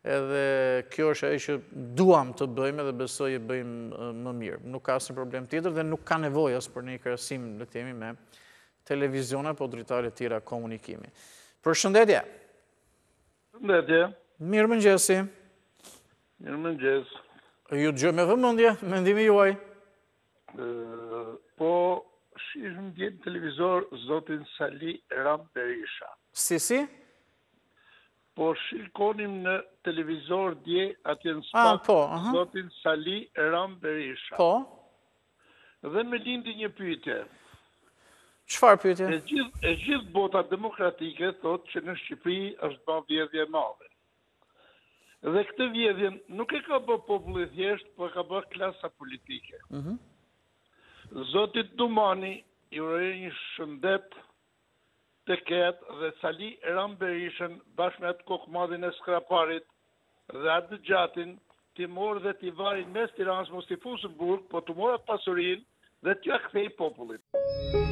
Edhe kjo është ajo që duam të bëjmë dhe besoj e bëjmë më mirë. Nuk ka asnjë problem tjetër dhe nuk ka nevojë as për një krahasim, le të themi, me televiziona apo dritare të tjera komunikimi. Përshëndetje. Përshëndetje. Mirëmëngjesi. Mirëmëngjes. Ju dëgjoj me vëmendje, mendimi juaj. Po shihim dje në televizor zotin Sali Ram Berisha. Si? Po shikonim në televizor dje atje në spak zotin Sali Ram Berisha. Po. Dhe me lindi një pyetje. Çfarë pyetje? E gjithë bota demokratike thotë që në Shqipëri është bërë vjedhje e madhe. Dhe këtë vjedhjen nuk e ka bërë populli thjesht, por ka bërë klasa politike. Zotit Dumani i uroj një shëndet të ketë dhe Sali Ram Berishën bashkë me atë kokëmadhin e skraparit dhe atë dëgjatin t'i morë dhe t'i varin mes Tiranës, mos t'i fusë në burg, po t'i morë atë pasurin dhe t'ja kthej popullit.